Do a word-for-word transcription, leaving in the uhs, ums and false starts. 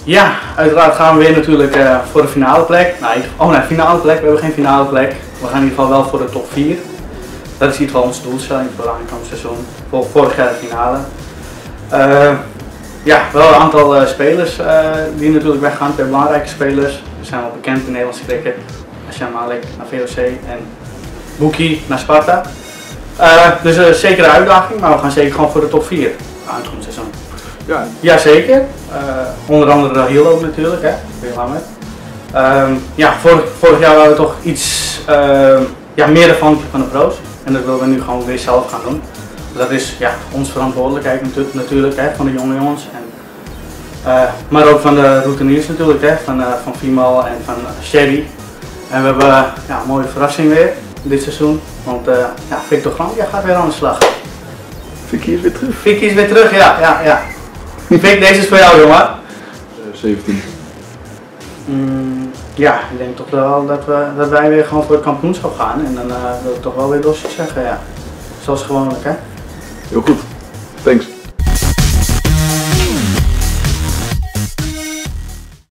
Ja, uiteraard gaan we weer natuurlijk uh, voor de finale plek. Nou, oh nee, finale plek. We hebben geen finale plek. We gaan in ieder geval wel voor de top vier. Dat is in ieder geval onze doelstelling voor het aankomend seizoen. Voor vorig jaar de finale. Uh, ja, wel een aantal uh, spelers uh, die natuurlijk weggaan. Twee belangrijke spelers. We zijn wel bekend in de Nederlandse cricket. Asham Malik naar V O C en Boekie naar Sparta. Uh, dus een zekere uitdaging, maar we gaan zeker gewoon voor de top vier aankomend seizoen. Ja. Jazeker, uh, onder andere Rahil ook natuurlijk, hè, veel langer. Um, ja, vorig, vorig jaar waren we toch iets uh, ja, meer afhankelijk van de pro's en dat willen we nu gewoon weer zelf gaan doen. Dus dat is ja, onze verantwoordelijkheid natu natuurlijk, hè, van de jonge jongens, en, uh, maar ook van de routiniers natuurlijk, hè, van, uh, van Fimal en van uh, Sherry. En we hebben uh, ja, een mooie verrassing weer dit seizoen, want uh, ja, Victor Grandja gaat weer aan de slag. Vicky is weer terug. Vicky is weer terug, ja, ja, ja. Vic, deze is voor jou, jongen. Uh, zeventien. Mm, ja, ik denk toch wel dat, we, dat wij weer gewoon voor het kampioenschap gaan en dan uh, wil ik toch wel weer dosjes zeggen, ja. Zoals gewoonlijk, hè. Heel goed. Thanks.